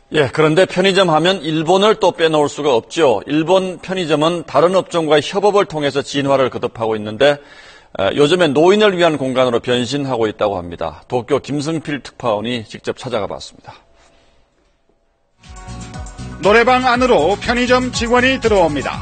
예, 그런데 편의점 하면 일본을 또 빼놓을 수가 없죠. 일본 편의점은 다른 업종과의 협업을 통해서 진화를 거듭하고 있는데 요즘엔 노인을 위한 공간으로 변신하고 있다고 합니다. 도쿄 김승필 특파원이 직접 찾아가 봤습니다. 노래방 안으로 편의점 직원이 들어옵니다.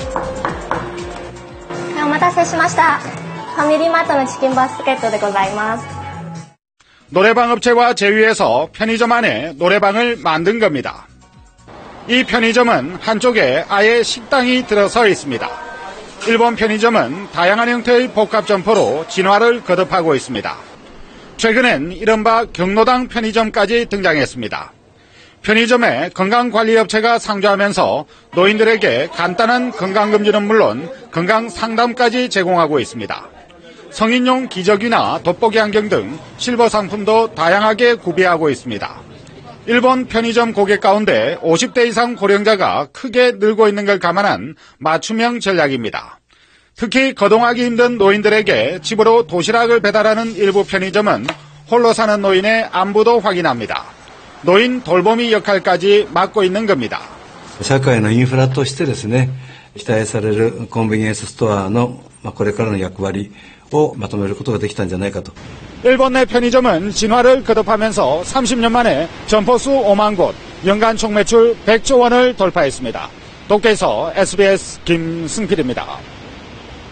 お待たせしました。ファミリーマートのチキンバスケットでございます。 노래방 업체와 제휴해서 편의점 안에 노래방을 만든 겁니다. 이 편의점은 한쪽에 아예 식당이 들어서 있습니다. 일본 편의점은 다양한 형태의 복합 점포로 진화를 거듭하고 있습니다. 최근엔 이른바 경로당 편의점까지 등장했습니다. 편의점에 건강관리업체가 상주하면서 노인들에게 간단한 건강검진은 물론 건강상담까지 제공하고 있습니다. 성인용 기저귀나 돋보기 안경 등 실버 상품도 다양하게 구비하고 있습니다. 일본 편의점 고객 가운데 50대 이상 고령자가 크게 늘고 있는 걸 감안한 맞춤형 전략입니다. 특히 거동하기 힘든 노인들에게 집으로 도시락을 배달하는 일부 편의점은 홀로 사는 노인의 안부도 확인합니다. 노인 돌보미 역할까지 맡고 있는 겁니다. 社会のインフラとしてですね、期待されるコンビニエンスストアのこれからの役割をまとめることができたんじゃないかと。 일본 내 편의점은 진화를 거듭하면서 30년 만에 점포수 5만 곳, 연간 총매출 100조 원을 돌파했습니다. 도쿄에서 SBS 김승필입니다.